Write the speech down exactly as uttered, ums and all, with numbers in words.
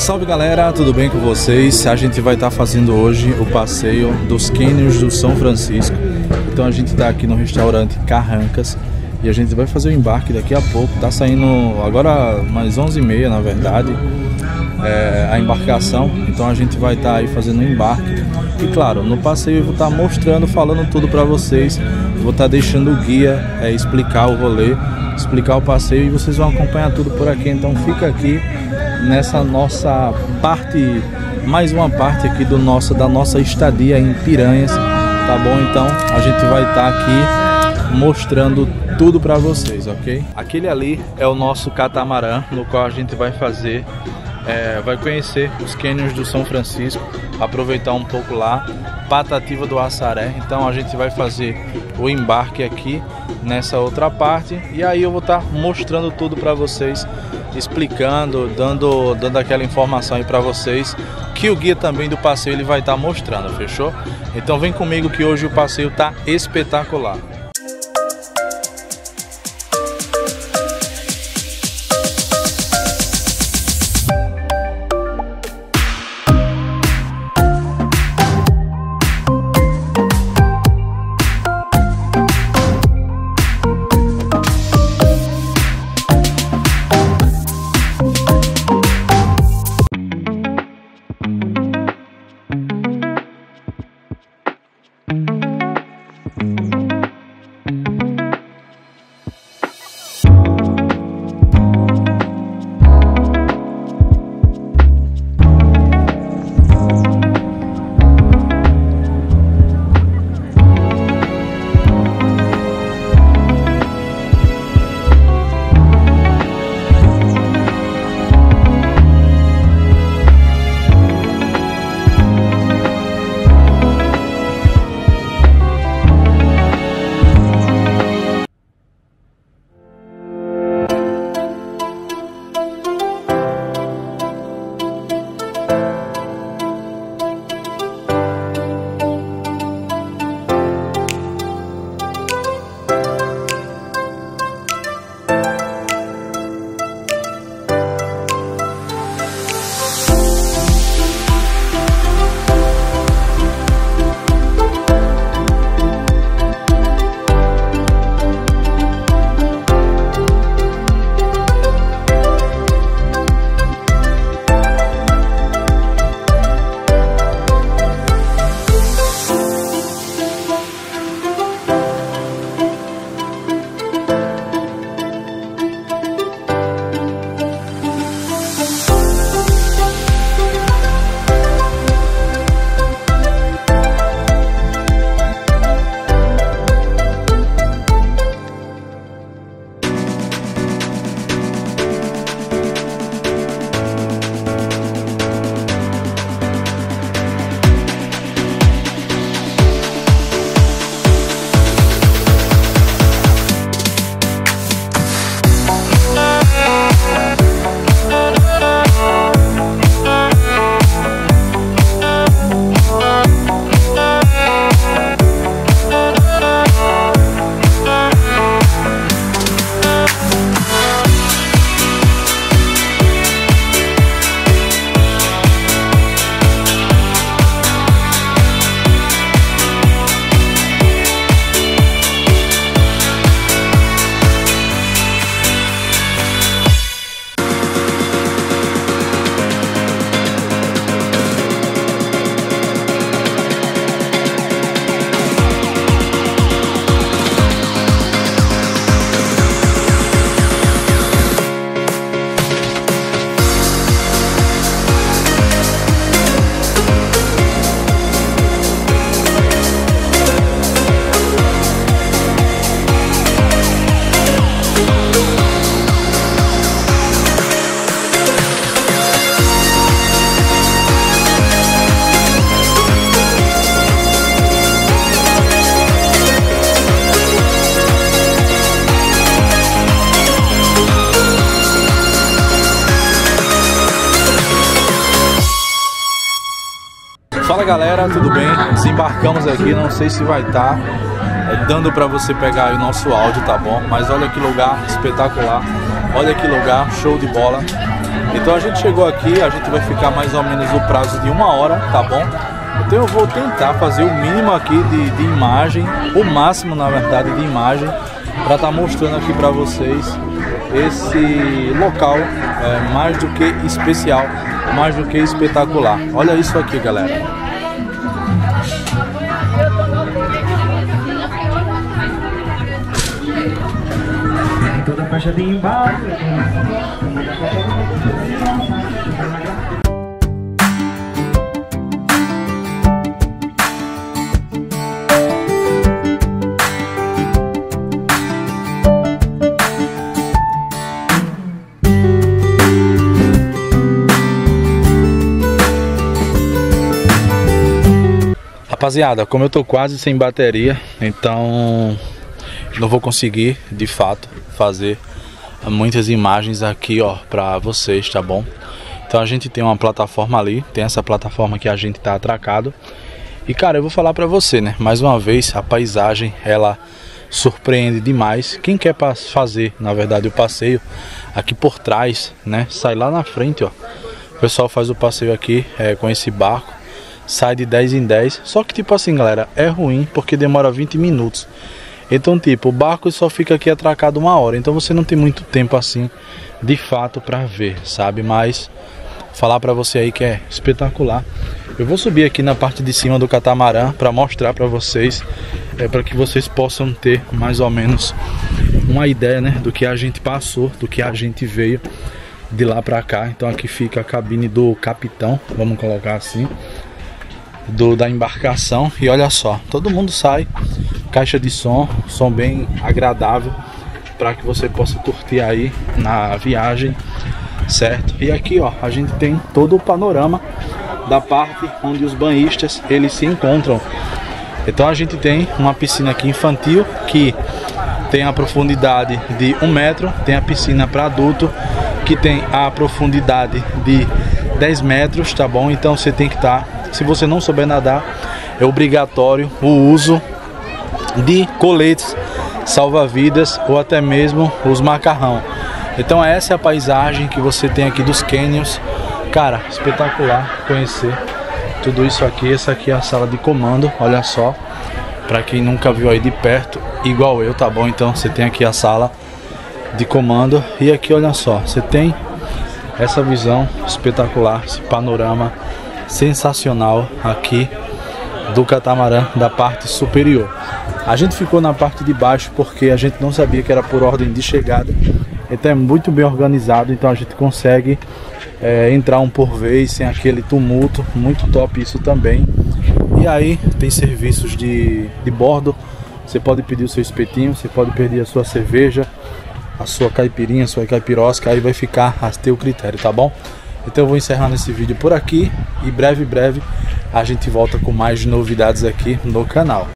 Salve galera, tudo bem com vocês? A gente vai estar fazendo hoje o passeio dos cânions do São Francisco. Então a gente está aqui no restaurante Carrancas e a gente vai fazer o embarque daqui a pouco. Tá saindo agora mais onze e meia, na verdade, é, a embarcação. Então a gente vai estar aí fazendo o embarque. E claro, no passeio eu vou estar mostrando, falando tudo para vocês. Vou estar deixando o guia é, explicar o rolê, explicar o passeio e vocês vão acompanhar tudo por aqui. Então fica aqui nessa nossa parte, mais uma parte aqui do nosso, da nossa estadia em Piranhas, tá bom? Então a gente vai estar aqui mostrando tudo para vocês, ok? Aquele ali é o nosso catamarã, no qual a gente vai fazer, é, vai conhecer os cânions do São Francisco, aproveitar um pouco lá, Patativa do Assaré. Então a gente vai fazer o embarque aqui nessa outra parte e aí eu vou estar mostrando tudo para vocês, explicando, dando, dando aquela informação aí para vocês que o guia também do passeio ele vai estar mostrando, fechou? Então vem comigo que hoje o passeio tá espetacular. Fala galera, tudo bem? Desembarcamos aqui, não sei se vai estar é, dando para você pegar aí o nosso áudio, tá bom? Mas olha que lugar espetacular, olha que lugar, show de bola. Então a gente chegou aqui, a gente vai ficar mais ou menos no prazo de uma hora, tá bom? Então eu vou tentar fazer o mínimo aqui de, de imagem, o máximo na verdade de imagem, para estar tá mostrando aqui para vocês esse local é, mais do que especial, mais do que espetacular. Olha isso aqui, galera. Toda a faixa de embaixo. Rapaziada, como eu tô quase sem bateria, então não vou conseguir de fato fazer muitas imagens aqui, ó, pra vocês, tá bom? Então a gente tem uma plataforma ali, tem essa plataforma que a gente tá atracado. E cara, eu vou falar pra você, né, mais uma vez, a paisagem, ela surpreende demais. Quem quer fazer, na verdade, o passeio aqui por trás, né, sai lá na frente, ó. O pessoal faz o passeio aqui é, com esse barco. Sai de dez em dez, só que tipo assim, galera, é ruim porque demora vinte minutos. Então tipo, o barco só fica aqui atracado uma hora, então você não tem muito tempo assim, de fato, pra ver, sabe? Mas falar pra você aí que é espetacular. Eu vou subir aqui na parte de cima do catamarã pra mostrar pra vocês, é, para que vocês possam ter mais ou menos uma ideia, né, do que a gente passou, do que a gente veio de lá pra cá. Então aqui fica a cabine do capitão, vamos colocar assim, Do, da embarcação. E olha só, todo mundo sai, caixa de som, som bem agradável para que você possa curtir aí na viagem, certo? E aqui, ó, a gente tem todo o panorama da parte onde os banhistas eles se encontram. Então a gente tem uma piscina aqui infantil que tem a profundidade de um metro, tem a piscina para adulto que tem a profundidade de dez metros, tá bom? Então você tem que estar, se você não souber nadar, é obrigatório o uso de coletes salva-vidas ou até mesmo os macarrão. Então essa é a paisagem que você tem aqui dos cânions. Cara, espetacular conhecer tudo isso aqui. Essa aqui é a sala de comando, olha só, para quem nunca viu aí de perto, igual eu, tá bom? Então você tem aqui a sala de comando e aqui, olha só, você tem essa visão espetacular, esse panorama sensacional aqui do catamarã da parte superior. A gente ficou na parte de baixo porque a gente não sabia que era por ordem de chegada. Então é muito bem organizado, então a gente consegue é, entrar um por vez sem aquele tumulto. Muito top isso também. E aí tem serviços de, de bordo. Você pode pedir o seu espetinho, você pode pedir a sua cerveja, a sua caipirinha, a sua caipirosca, aí vai ficar a teu critério, tá bom? Então eu vou encerrando esse vídeo por aqui e breve, breve a gente volta com mais novidades aqui no canal.